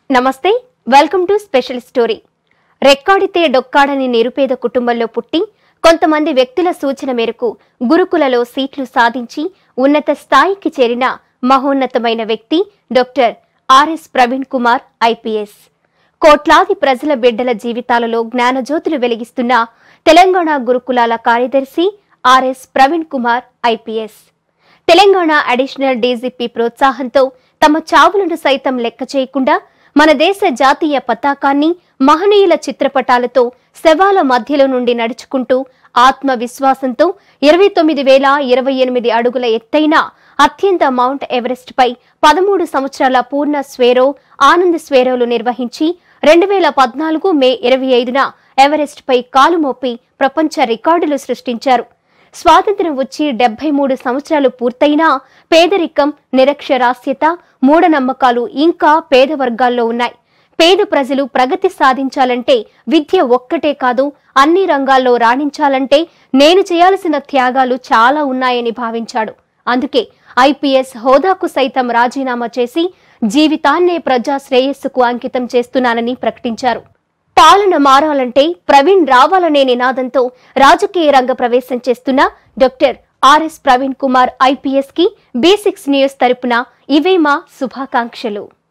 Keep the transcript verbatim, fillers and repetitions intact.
నమస్తే, welcome to special story. రెక్కాడితే డొక్కాడని నిరుపేద కుటుంబంలో పుట్టి కొంతమంది వ్యక్తుల సూచన మేరకు గురుకులలో సీట్లు సాధించి ఉన్నత స్థాయికి చేరిన మహోన్నతమైన వ్యక్తి doctor RS Praveen Kumar IPS. కోట్లాది ప్రజల బిడ్డల జీవితాలలో జ్ఞానజ్యోతులు వెలిగిస్తున్న తెలంగాణ గురుకులాల కార్యదర్శి RS Praveen Kumar IPS. Telangana additional DGP ప్రోత్సాహంతో తమ చావులను సైతం లెక్క చేయకుండా మన దేశ జాతీయ పతాకాన్ని మహనీయుల చిత్రపటాలతో శవాల మధ్యలో నుండి నడుచుకుంటూ ఆత్మవిశ్వాసంతో ఇరవై తొమ్మిది వేల ఇరవై ఎనిమిది అడుగుల ఎత్తైన అత్యంత మౌంట్ ఎవరెస్ట్ పై పదమూడు సంవత్సరాల పూర్ణ స్వేరో ఆనంద్ స్వేరోలు నిర్వహించి రెండు వేల పద్నాలుగు మే ఇరవై ఐదున ఎవరెస్ట్ పై కాలు మోపి ప్రపంచ రికార్డులు సృష్టించారు. స్వాతంత్ర్యం వచ్చి డెబ్బై మూడు సంవత్సరాలు పూర్తయినా పేదరికం, నిరక్షరాస్యత, మూఢనమ్మకాలు ఇంకా పేద వర్గాల్లో ఉన్నాయి. పేద ప్రజలు ప్రగతి సాధించాలంటే విద్య ఒక్కటే కాదు, అన్ని రంగాల్లో రాణించాలంటే నేను చేయాల్సిన త్యాగాలు చాలా ఉన్నాయని భావించాడు. అందుకే ఐపీఎస్ హోదాకు సైతం రాజీనామా చేసి జీవితాన్నే ప్రజా శ్రేయస్సుకు అంకితం చేస్తున్నానని ప్రకటించారు. పాలన మారాలంటే ప్రవీణ్ రావాలనే నినాదంతో రాజకీయ రంగ ప్రవేశం చేస్తున్న doctor RS Praveen Kumar IPS కి బీ సిక్స్ న్యూస్ తరపున ఇవే మా శుభాకాంక్షలు.